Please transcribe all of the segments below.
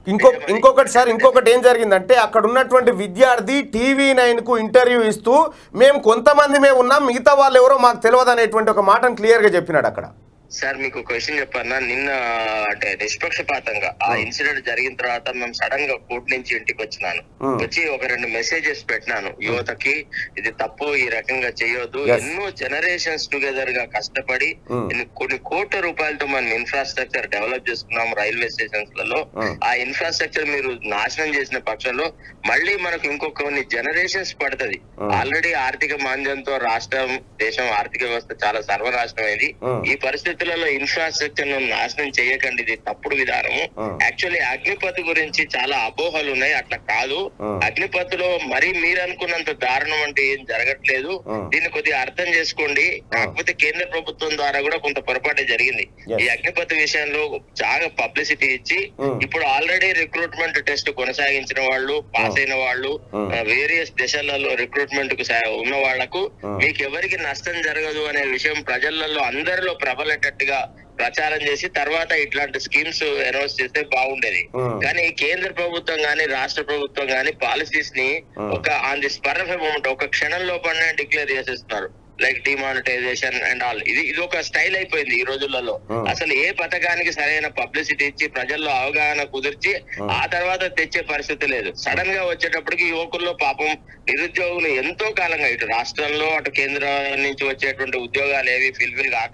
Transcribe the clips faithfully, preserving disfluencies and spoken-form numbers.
ఇంకో ఇంకొకటి సార్ ఇంకొకటి ఏం జరిగిందంటే అక్కడ ఉన్నటువంటి విద్యార్థి టీవీ నైన్ కు ఇంటర్వ్యూ ఇస్తూ మేము కొంతమంది మేము ఉన్నాం మిగతా వాళ్ళు ఎవరో మాకు తెలియదు అనేటువంటి ఒక మాటను క్లియర్ గా చెప్పినాడు అక్కడ. సార్ మీకు క్వశ్చన్ చెప్పన్నా, నిన్న అంటే నిష్పక్షపాతంగా ఆ ఇన్సిడెంట్ జరిగిన తర్వాత మేము సడన్ గా కోర్టు నుంచి ఇంటికి వచ్చినాను. వచ్చి ఒక రెండు మెసేజెస్ పెట్టినాను యువతకి, ఇది తప్పు, ఈ రకంగా చేయొద్దు. ఎన్నో జనరేషన్స్ టుగెదర్ గా కష్టపడి కొన్ని కోట్ల రూపాయలతో మనం ఇన్ఫ్రాస్ట్రక్చర్ డెవలప్ చేసుకున్నాం రైల్వే స్టేషన్స్ లలో. ఆ ఇన్ఫ్రాస్ట్రక్చర్ మీరు నాశనం చేసిన పక్షంలో మళ్ళీ మనకు ఇంకో కొన్ని జనరేషన్స్ పడుతుంది. ఆల్రెడీ ఆర్థిక మాంద్యంతో రాష్ట్రం దేశం ఆర్థిక వ్యవస్థ చాలా సర్వనాశనం అయింది. ఈ పరిస్థితి ఇన్ఫ్రాస్ట్రక్చర్ ను నాశనం చేయకండి, ఇది తప్పుడు విధానము. యాక్చువల్లీ అగ్నిపత్ గురించి చాలా అపోహలు ఉన్నాయి, అట్లా కాదు. అగ్నిపత్లో మరీ మీరు అనుకున్నంత దారుణం అంటే ఏం జరగట్లేదు. దీన్ని కొద్దిగా అర్థం చేసుకోండి. కాకపోతే కేంద్ర ప్రభుత్వం ద్వారా కూడా కొంత పొరపాటే జరిగింది. ఈ అగ్నిపత్ విషయంలో చాలా పబ్లిసిటీ ఇచ్చి ఇప్పుడు ఆల్రెడీ రిక్రూట్మెంట్ టెస్ట్ కొనసాగించిన వాళ్ళు, పాస్ అయిన వాళ్ళు, వేరియస్ దేశాలలో రిక్రూట్మెంట్ కు ఉన్న వాళ్లకు మీకు ఎవరికి నష్టం జరగదు అనే విషయం ప్రజలలో అందరిలో ప్రబలట గా ప్రచారం చేసి తర్వాత ఇట్లాంటి స్కీమ్స్ అనౌన్స్ చేస్తే బాగుండేది. కానీ కేంద్ర ప్రభుత్వం గానీ రాష్ట్ర ప్రభుత్వం గానీ పాలసీస్ ని ఒక on the spur of a moment ఒక క్షణం లోపలనే డిక్లేర్ చేసేస్తున్నారు. Like demonetisation and all. ఇది ఇది ఒక స్టైల్ అయిపోయింది ఈ రోజులలో. అసలు ఏ పథకానికి సరైన పబ్లిసిటీ ఇచ్చి ప్రజల్లో అవగాహన కుదిర్చి ఆ తర్వాత తెచ్చే పరిస్థితి లేదు. సడన్ గా వచ్చేటప్పటికి యువకుల్లో పాపం నిరుద్యోగులు ఎంతో కాలంగా ఇటు రాష్ట్రంలో అటు కేంద్రం నుంచి వచ్చేటువంటి ఉద్యోగాలు ఏవి ఫిల్ఫిల్ కాక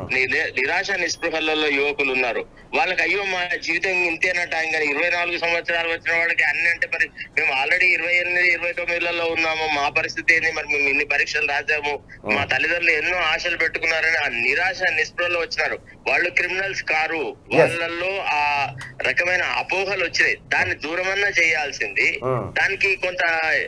నిరాశ నిస్పృహలలో యువకులు ఉన్నారు. వాళ్ళకి అయ్యో మా జీవితం ఇంతేనట, ఇంకా ఇరవై నాలుగు సంవత్సరాలు వచ్చిన వాళ్ళకి అన్ని అంటే మరి మేము ఆల్రెడీ ఇరవై ఎనిమిది ఇరవై తొమ్మిదిలలో ఉన్నాము, మా పరిస్థితి ఏంది, మరి మేము ఇన్ని పరీక్షలు రాసాము, మా తల్లిదండ్రులు ఎన్నో ఆశలు పెట్టుకున్నారని ఆ నిరాశ నిస్పృహలో వచ్చినారు. వాళ్ళు క్రిమినల్స్ కారు, వాళ్ళల్లో ఆ రకమైన అపోహలు వచ్చినాయి. దాన్ని దూరమన్నా చేయాల్సింది, దానికి కొంత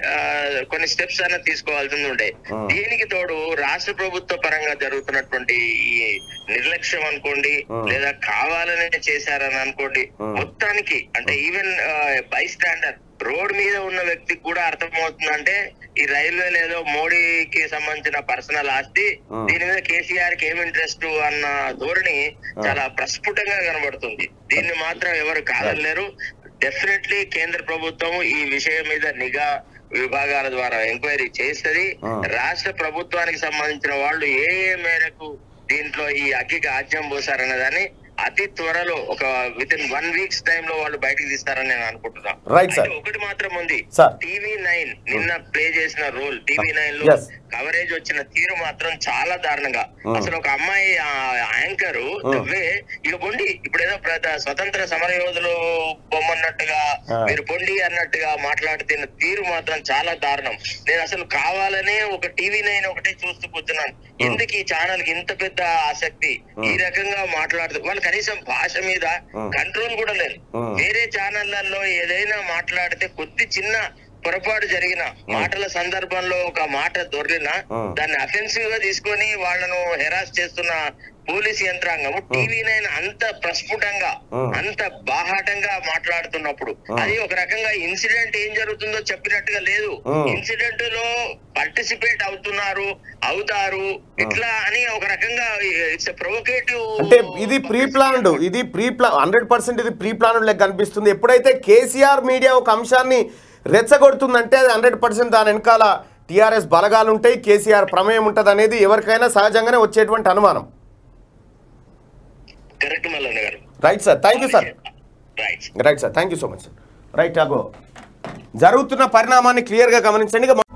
కొన్ని స్టెప్స్ అన్న తీసుకోవాల్సింది ఉండే. దీనికి తోడు రాష్ట్ర ప్రభుత్వ పరంగా జరుగుతున్నటువంటి ఈ నిర్లక్ష్యం అనుకోండి, లేదా కావాలనే చేశారని అనుకోండి, మొత్తానికి అంటే ఈవెన్ బై స్టాండర్ రోడ్ మీద ఉన్న వ్యక్తికి కూడా అర్థమవుతుందంటే ఈ రైల్వే లేదో మోడీకి సంబంధించిన పర్సనల్ ఆస్తి, దీని మీద కేసీఆర్ కి ఏమి ఇంట్రెస్ట్ అన్న ధోరణి చాలా ప్రస్ఫుటంగా కనబడుతుంది. దీన్ని మాత్రం ఎవరు కాదలేరు. డెఫినెట్లీ కేంద్ర ప్రభుత్వం ఈ విషయం మీద నిఘా విభాగాల ద్వారా ఎంక్వైరీ చేస్తుంది. రాష్ట్ర ప్రభుత్వానికి సంబంధించిన వాళ్ళు ఏ ఏ మేరకు దీంట్లో ఈ అగ్గికి ఆజ్యం పోసారన్న దాన్ని అతి త్వరలో ఒక with in one weeks time లో వాళ్ళు బయటకు తీస్తారని నేను అనుకుంటున్నాను. ఒకటి మాత్రం ఉంది, టీవీ నైన్ నిన్న ప్లే చేసిన రోల్, టీవీ నైన్ లో కవరేజ్ వచ్చిన తీరు మాత్రం చాలా దారుణంగా. అసలు ఒక అమ్మాయి యాంకర్ ఇక పొండి ఇప్పుడు ఏదో స్వతంత్ర సమర యోధులు బొమ్మన్నట్టుగా మీరు పొండి అన్నట్టుగా మాట్లాడుతున్న తీరు మాత్రం చాలా దారుణం. నేను అసలు కావాలనే ఒక టీవీ నైన్ ఒకటే చూస్తూ కూర్చున్నాను, ఎందుకు ఈ ఛానల్ కి ఇంత పెద్ద ఆసక్తి, ఈ రకంగా మాట్లాడుతూ వాళ్ళు కనీసం భాష మీద కంట్రోల్ కూడా లేదు. వేరే ఛానళ్లలో ఏదైనా మాట్లాడితే కొద్ది చిన్న పొరపాటు జరిగిన మాటల సందర్భంలో ఒక మాట దొరికినా దాన్ని అఫెన్సివ్ గా తీసుకొని వాళ్ళను హెరాస్ చేస్తున్న పోలీస్ యంత్రాంగం టీవీ నైన్ అంత ప్రస్ఫుటంగా అంత బాహాటంగా మాట్లాడుతున్నప్పుడు అది ఒక రకంగా ఇన్సిడెంట్ ఏం జరుగుతుందో చెప్పినట్టుగా లేదు. ఇన్సిడెంట్ లో పార్టిసిపేట్ అవుతున్నారు అవుతారు ఇట్లా అని ఒక రకంగా ఇట్స్ ప్రొవోకేటివ్. అంటే ఇది ప్రీ ప్లాన్డ్, ఇది ప్రీ ప్లాన్ హండ్రెడ్ పర్సెంట్ ఇది ప్రీ ప్లాన్డ్ లెక్క కనిపిస్తుంది. ఎప్పుడైతే కేసీఆర్ మీడియా ఒక అంశాన్ని రెచ్చగొడుతుందంటే అది హండ్రెడ్ పర్సెంట్ దాని వెనకాల టీఆర్ఎస్ బలగాలు ఉంటాయి, కేసీఆర్ ప్రమేయం ఉంటుంది అనేది ఎవరికైనా సహజంగానే వచ్చేటువంటి అనుమానం. Right sir, thank you sir. Right sir, thank you so much sir. Right అగో జరుగుతున్న పరిణామాన్ని క్లియర్గా గమనించండి.